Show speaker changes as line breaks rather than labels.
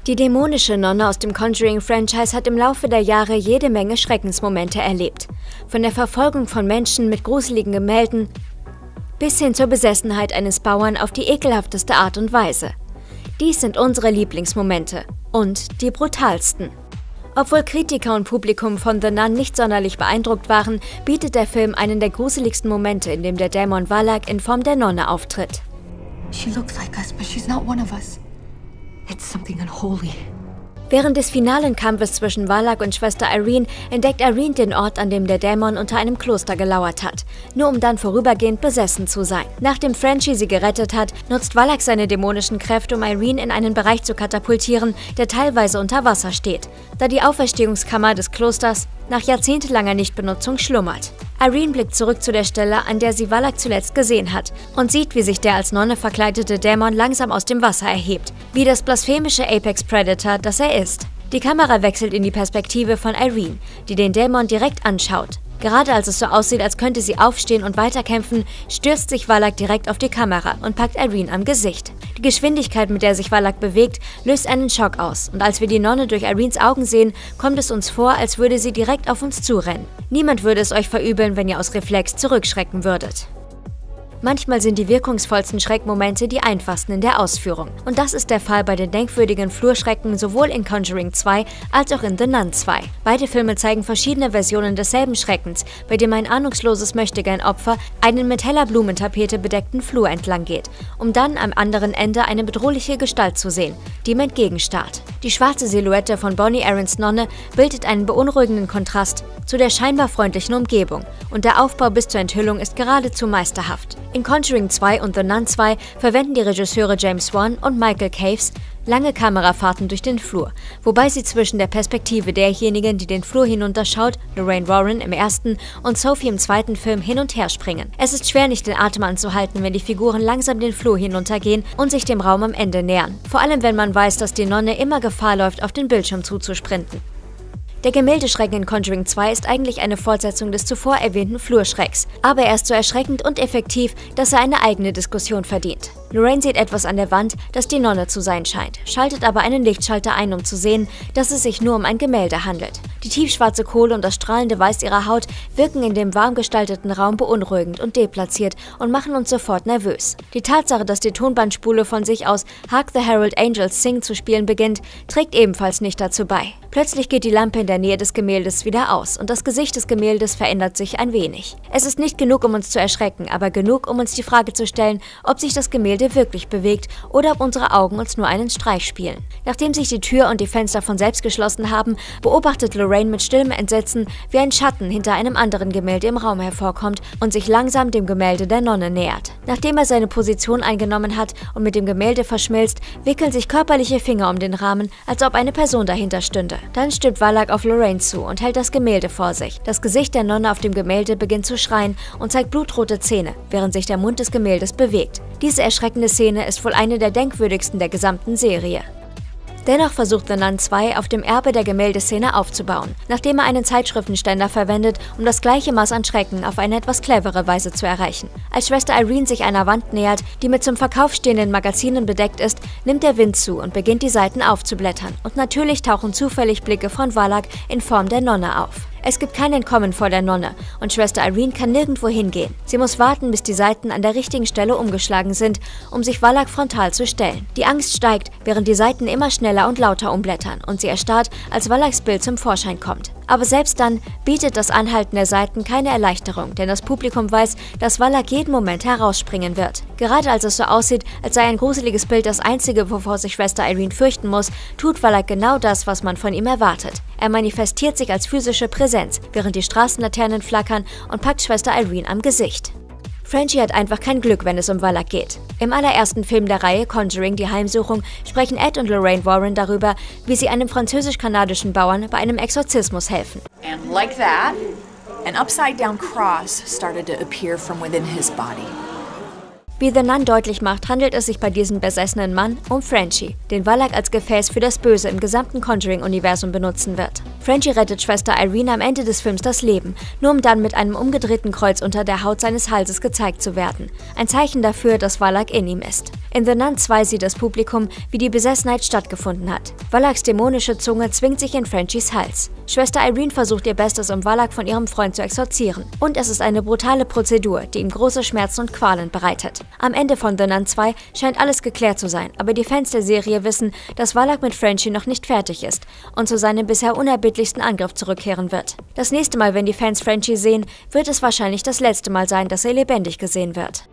Die dämonische Nonne aus dem Conjuring-Franchise hat im Laufe der Jahre jede Menge Schreckensmomente erlebt. Von der Verfolgung von Menschen mit gruseligen Gemälden bis hin zur Besessenheit eines Bauern auf die ekelhafteste Art und Weise. Dies sind unsere Lieblingsmomente und die brutalsten. Obwohl Kritiker und Publikum von The Nun nicht sonderlich beeindruckt waren, bietet der Film einen der gruseligsten Momente, in dem der Dämon Valak in Form der Nonne auftritt.
She looks like us, but she's not one of us. It's something unholy.
Während des finalen Kampfes zwischen Valak und Schwester Irene entdeckt Irene den Ort, an dem der Dämon unter einem Kloster gelauert hat, nur um dann vorübergehend besessen zu sein. Nachdem Frenchie sie gerettet hat, nutzt Valak seine dämonischen Kräfte, um Irene in einen Bereich zu katapultieren, der teilweise unter Wasser steht, da die Auferstehungskammer des Klosters nach jahrzehntelanger Nichtbenutzung schlummert. Irene blickt zurück zu der Stelle, an der sie Valak zuletzt gesehen hat, und sieht, wie sich der als Nonne verkleidete Dämon langsam aus dem Wasser erhebt, wie das blasphemische Apex Predator, das er ist. Die Kamera wechselt in die Perspektive von Irene, die den Dämon direkt anschaut. Gerade als es so aussieht, als könnte sie aufstehen und weiterkämpfen, stürzt sich Valak direkt auf die Kamera und packt Irene am Gesicht. Die Geschwindigkeit, mit der sich Valak bewegt, löst einen Schock aus, und als wir die Nonne durch Irenes Augen sehen, kommt es uns vor, als würde sie direkt auf uns zurennen. Niemand würde es euch verübeln, wenn ihr aus Reflex zurückschrecken würdet. Manchmal sind die wirkungsvollsten Schreckmomente die einfachsten in der Ausführung. Und das ist der Fall bei den denkwürdigen Flurschrecken sowohl in Conjuring 2 als auch in The Nun 2. Beide Filme zeigen verschiedene Versionen desselben Schreckens, bei dem ein ahnungsloses Möchtegern-Opfer einen mit heller Blumentapete bedeckten Flur entlang geht, um dann am anderen Ende eine bedrohliche Gestalt zu sehen, die ihm entgegenstarrt. Die schwarze Silhouette von Bonnie Arons Nonne bildet einen beunruhigenden Kontrast zu der scheinbar freundlichen Umgebung, und der Aufbau bis zur Enthüllung ist geradezu meisterhaft. In Conjuring 2 und The Nun 2 verwenden die Regisseure James Wan und Michael Caves lange Kamerafahrten durch den Flur, wobei sie zwischen der Perspektive derjenigen, die den Flur hinunterschaut, Lorraine Warren im ersten und Sophie im zweiten Film, hin und her springen. Es ist schwer, nicht den Atem anzuhalten, wenn die Figuren langsam den Flur hinuntergehen und sich dem Raum am Ende nähern. Vor allem, wenn man weiß, dass die Nonne immer Gefahr läuft, auf den Bildschirm zuzusprinten. Der Gemäldeschrecken in Conjuring 2 ist eigentlich eine Fortsetzung des zuvor erwähnten Flurschrecks, aber er ist so erschreckend und effektiv, dass er eine eigene Diskussion verdient. Lorraine sieht etwas an der Wand, das die Nonne zu sein scheint, schaltet aber einen Lichtschalter ein, um zu sehen, dass es sich nur um ein Gemälde handelt. Die tiefschwarze Kohle und das strahlende Weiß ihrer Haut wirken in dem warm gestalteten Raum beunruhigend und deplatziert und machen uns sofort nervös. Die Tatsache, dass die Tonbandspule von sich aus Hark the Herald Angels Sing zu spielen beginnt, trägt ebenfalls nicht dazu bei. Plötzlich geht die Lampe in der Nähe des Gemäldes wieder aus und das Gesicht des Gemäldes verändert sich ein wenig. Es ist nicht genug, um uns zu erschrecken, aber genug, um uns die Frage zu stellen, ob sich das Gemälde wirklich bewegt oder ob unsere Augen uns nur einen Streich spielen. Nachdem sich die Tür und die Fenster von selbst geschlossen haben, beobachtet Lorraine mit stillem Entsetzen, wie ein Schatten hinter einem anderen Gemälde im Raum hervorkommt und sich langsam dem Gemälde der Nonne nähert. Nachdem er seine Position eingenommen hat und mit dem Gemälde verschmilzt, wickeln sich körperliche Finger um den Rahmen, als ob eine Person dahinter stünde. Dann stürmt Valak auf Lorraine zu und hält das Gemälde vor sich. Das Gesicht der Nonne auf dem Gemälde beginnt zu schreien und zeigt blutrote Zähne, während sich der Mund des Gemäldes bewegt. Diese erschreckende Szene ist wohl eine der denkwürdigsten der gesamten Serie. Dennoch versucht The Nun 2 auf dem Erbe der Gemäldeszene aufzubauen, nachdem er einen Zeitschriftenständer verwendet, um das gleiche Maß an Schrecken auf eine etwas clevere Weise zu erreichen. Als Schwester Irene sich einer Wand nähert, die mit zum Verkauf stehenden Magazinen bedeckt ist, nimmt der Wind zu und beginnt die Seiten aufzublättern. Und natürlich tauchen zufällig Blicke von Valak in Form der Nonne auf. Es gibt kein Entkommen vor der Nonne und Schwester Irene kann nirgendwo hingehen. Sie muss warten, bis die Seiten an der richtigen Stelle umgeschlagen sind, um sich Valak frontal zu stellen. Die Angst steigt, während die Seiten immer schneller und lauter umblättern und sie erstarrt, als Valaks Bild zum Vorschein kommt. Aber selbst dann bietet das Anhalten der Seiten keine Erleichterung, denn das Publikum weiß, dass Valak jeden Moment herausspringen wird. Gerade als es so aussieht, als sei ein gruseliges Bild das einzige, wovor sich Schwester Irene fürchten muss, tut Valak genau das, was man von ihm erwartet. Er manifestiert sich als physische Präsenz, während die Straßenlaternen flackern, und packt Schwester Irene am Gesicht. Frenchie hat einfach kein Glück, wenn es um Valak geht. Im allerersten Film der Reihe Conjuring, die Heimsuchung, sprechen Ed und Lorraine Warren darüber, wie sie einem französisch-kanadischen Bauern bei einem Exorzismus helfen.
And like that, an upside-down cross started to appear from within his body.
Wie The Nun deutlich macht, handelt es sich bei diesem besessenen Mann um Frenchie, den Valak als Gefäß für das Böse im gesamten Conjuring-Universum benutzen wird. Frenchie rettet Schwester Irene am Ende des Films das Leben, nur um dann mit einem umgedrehten Kreuz unter der Haut seines Halses gezeigt zu werden. Ein Zeichen dafür, dass Valak in ihm ist. In The Nun 2 sieht das Publikum, wie die Besessenheit stattgefunden hat. Valaks dämonische Zunge zwingt sich in Frenchies Hals. Schwester Irene versucht ihr Bestes, um Valak von ihrem Freund zu exorzieren. Und es ist eine brutale Prozedur, die ihm große Schmerzen und Qualen bereitet. Am Ende von The Nun 2 scheint alles geklärt zu sein, aber die Fans der Serie wissen, dass Valak mit Frenchie noch nicht fertig ist und zu seinem bisher unerbittlichsten Angriff zurückkehren wird. Das nächste Mal, wenn die Fans Frenchie sehen, wird es wahrscheinlich das letzte Mal sein, dass er lebendig gesehen wird.